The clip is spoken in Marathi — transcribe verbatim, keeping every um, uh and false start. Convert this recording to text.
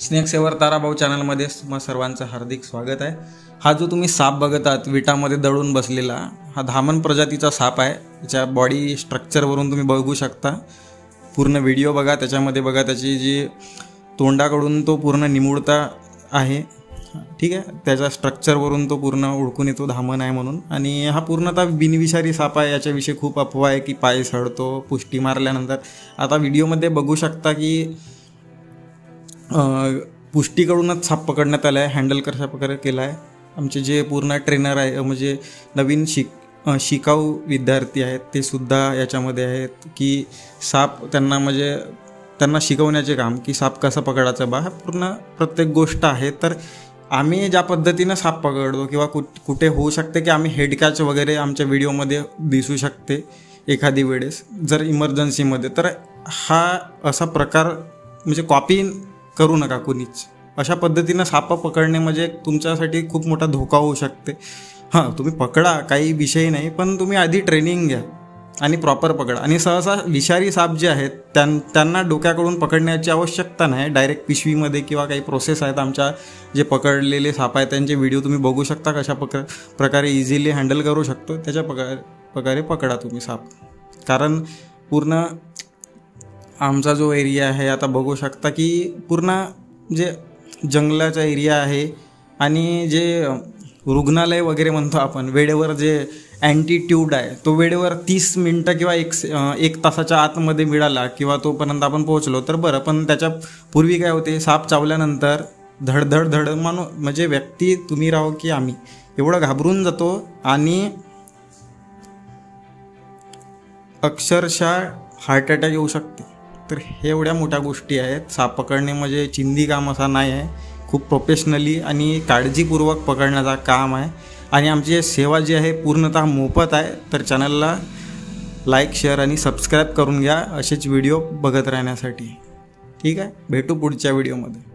स्नेक सेवर ताराभाऊ चॅनलमध्ये तुम्हा सर्वांचं हार्दिक स्वागत आहे। हा जो तुम्ही साप बघत आहात विटामध्ये दडून बसलेला, हा धामण प्रजातीचा साप आहे। त्याच्या बॉडी स्ट्रक्चरवरून तुम्ही बघू शकता। पूर्ण व्हिडिओ बघा, त्याच्यामध्ये बघा त्याची जी तोंडाकडून तो पूर्ण निमुळता आहे, ठीक आहे। त्याच्या स्ट्रक्चरवरून तो पूर्ण ओळखून येतो धामण आहे म्हणून। आणि हा पूर्णतः बिनविषारी साप आहे। याच्याविषयी खूप अफवा आहे की पाय सडतो पुष्टी मारल्यानंतर। आता व्हिडिओमध्ये बघू शकता की पुष्टीकडूनच साप पकडण्यात आला आहे। हँडल कशा प्रकारे केला आहे, आमचे जे पूर्ण ट्रेनर आहे म्हणजे नवीन शिक शिकाऊ विद्यार्थी आहेत ते सुद्धा याच्यामध्ये आहेत की साप त्यांना म्हणजे त्यांना शिकवण्याचे काम की साप कसा पकडायचा बा, पूर्ण प्रत्येक गोष्ट आहे। तर आम्ही ज्या पद्धतीनं साप पकडतो किंवा कुठ कुठे होऊ शकते की आम्ही हेड कॅच वगैरे आमच्या व्हिडिओमध्ये दिसू शकते एखादी वेळेस जर इमर्जन्सीमध्ये, तर हा असा प्रकार म्हणजे कॉपी करू नका कुणीच। अशा पद्धतीनं साप पकडणे म्हणजे तुमच्यासाठी खूप मोठा धोका होऊ शकते। हां, तुम्ही पकडा, काही विषय नाही, पण तुम्ही आधी ट्रेनिंग घ्या आणि प्रॉपर पकडा। आणि सहसा विषारी साप जे आहेत त्यां त्यांना डोक्याकडून पकडण्याची आवश्यकता नाही, डायरेक्ट पिशवीमध्ये किंवा काही प्रोसेस आहेत आमच्या जे पकडलेले साप आहेत त्यांचे व्हिडिओ तुम्ही बघू शकता कशा प्रकार प्रकारे इझिली हँडल करू शकतो। त्याच्या प्रकारे प्रकारे पकडा तुम्ही साप। कारण पूर्ण आमचा जो एरिया आहे आता बघू शकता की पूर्ण जे जंगलाचा एरिया आहे आणि जे रुग्णालय वगैरे म्हणतो आपण, वेळेवर जे अँटीट्यूड आहे तो वेळेवर तीस मिनटं किंवा एक एक तासाच्या आतमध्ये मिळाला किंवा तोपर्यंत आपण पोहोचलो तर बरं। पण त्याच्या पूर्वी काय होते, साप चावल्यानंतर धडधड धड मानो म्हणजे व्यक्ती तुम्ही राहो की आम्ही एवढं घाबरून जातो आणि अक्षरशः हार्ट अटॅक येऊ शकते। तर हे एवढ्या मोठ्या गोष्टी आहेत। साप पकडणे म्हणजे चिंदी काम असा नाही आहे, खूप प्रोफेशनली आणि काळजीपूर्वक पकडण्याचा काम आहे। आणि आमची सेवा जी आहे पूर्णतः मोफत आहे। तर चॅनलला लाईक शेअर आणि सबस्क्राईब करून घ्या असेच व्हिडिओ बघत राहण्यासाठी, ठीक आहे। भेटू पुढच्या व्हिडिओमध्ये।